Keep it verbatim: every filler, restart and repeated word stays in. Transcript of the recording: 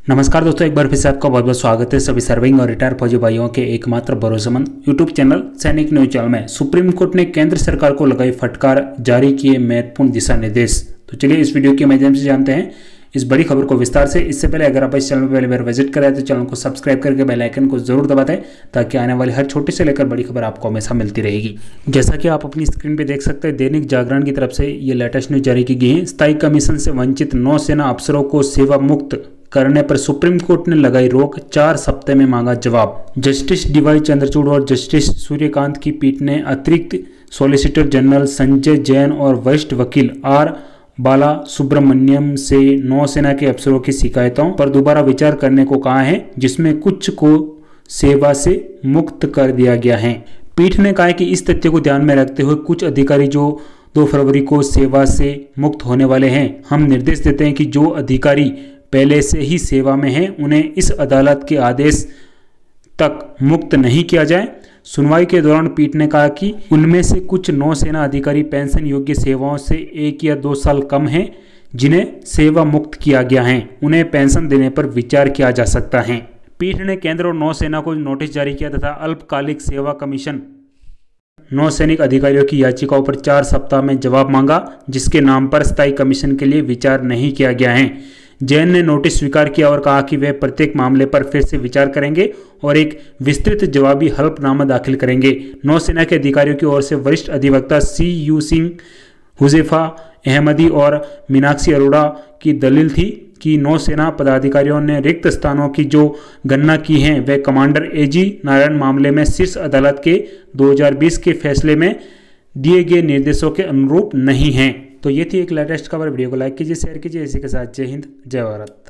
नमस्कार दोस्तों, एक बार फिर से आपका बहुत बहुत स्वागत है सभी सर्विंग और रिटायर फौजी भाइयों के एकमात्र भरोसेमंद यूट्यूब चैनल सैनिक न्यूज चैनल में। सुप्रीम कोर्ट ने केंद्र सरकार को लगाई फटकार, जारी किए महत्वपूर्ण दिशा निर्देश। तो चलिए इस वीडियो के माध्यम से जानते हैं इस बड़ी खबर को विस्तार से। इससे पहले अगर आप इस चैनल पर पहली बार विजिट करें तो चैनल को सब्सक्राइब करके बेल आइकन को जरूर दबा दें ताकि आने वाली हर छोटी से लेकर बड़ी खबर आपको हमेशा मिलती रहेगी। जैसा कि आप अपनी स्क्रीन पे देख सकते हैं, दैनिक जागरण की तरफ से ये लेटेस्ट न्यूज जारी की गई है। स्थायी कमीशन से वंचित नौसेना अफसरों को सेवा मुक्त करने पर सुप्रीम कोर्ट ने लगाई रोक, चार सप्ताह में मांगा जवाब। जस्टिस डीवाई चंद्रचूड़ और जस्टिस सूर्यकांत की पीठ ने अतिरिक्त सॉलिसिटर जनरल संजय जैन और वरिष्ठ वकील आर बाला सुब्रमण्यम से नौसेना के अफसरों की शिकायतों पर दोबारा विचार करने को कहा है, जिसमें कुछ को सेवा से मुक्त कर दिया गया है। पीठ ने कहा कि इस तथ्य को ध्यान में रखते हुए कुछ अधिकारी जो दो फरवरी को सेवा से मुक्त होने वाले हैं, हम निर्देश देते हैं कि जो अधिकारी पहले से ही सेवा में हैं उन्हें इस अदालत के आदेश तक मुक्त नहीं किया जाए। सुनवाई के दौरान पीठ ने कहा कि उनमें से कुछ नौसेना अधिकारी पेंशन योग्य सेवाओं से एक या दो साल कम हैं, जिन्हें सेवा मुक्त किया गया है, उन्हें पेंशन देने पर विचार किया जा सकता है। पीठ ने केंद्र और नौसेना को नोटिस जारी किया तथा अल्पकालिक सेवा कमीशन नौसैनिक अधिकारियों की याचिकाओं पर चार सप्ताह में जवाब मांगा, जिसके नाम पर स्थायी कमीशन के लिए विचार नहीं किया गया है। जैन ने नोटिस स्वीकार किया और कहा कि वे प्रत्येक मामले पर फिर से विचार करेंगे और एक विस्तृत जवाबी हल्फनामा दाखिल करेंगे। नौसेना के अधिकारियों की ओर से वरिष्ठ अधिवक्ता सी यू सिंह, हुजैफा अहमदी और मीनाक्षी अरोड़ा की दलील थी कि नौसेना पदाधिकारियों ने रिक्त स्थानों की जो गणना की है वे कमांडर एजी नारायण मामले में शीर्ष अदालत के दो हज़ार बीस के फैसले में दिए गए निर्देशों के अनुरूप नहीं हैं। तो ये थी एक लेटेस्ट खबर। वीडियो को लाइक कीजिए, शेयर कीजिए। इसी के साथ जय हिंद, जय भारत।